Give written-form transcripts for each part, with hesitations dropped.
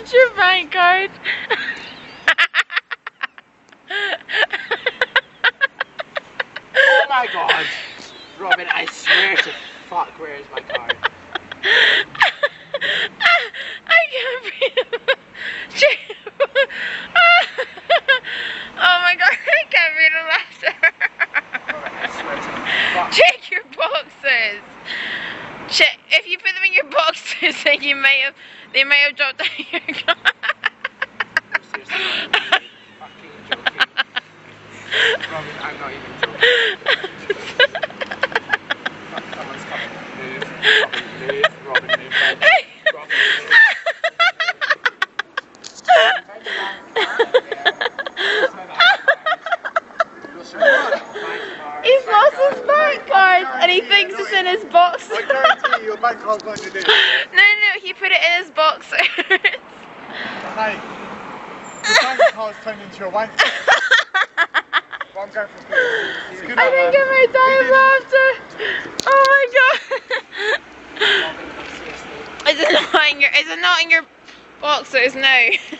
What's your bank card? Oh my god! Robin, I swear to fuck, where is my card? I can't breathe. Oh my god, I can't breathe the laughter. Robin, I swear to fuck. Check your boxes. Check. If you put them in your boxes, then they may have dropped out of your car. Seriously, I'm fucking joking. Robin, I'm not even joking. Fuck, someone's coming. Move, Robin, move, Robin, move. He's lost his bank card and he thinks it's in his boxers. I guarantee you your bank card's going to do. No, he put it in his boxers. Hey, the bank card's turned into your wank. Well, I'm going for food. I didn't get my dying laughter. Oh my god. Is it not in your boxers? No.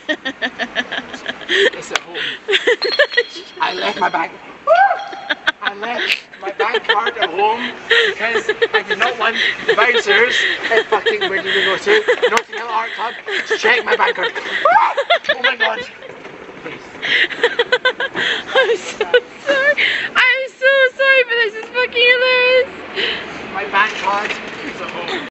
It's at home. I left my bank card at home because I did not want the bouncers at fucking, where did we go to? Notting Hill Art Club to check my bank card. Oh my god. Please. I'm so sorry. I'm so sorry, but this is fucking hilarious. My bank card is at home.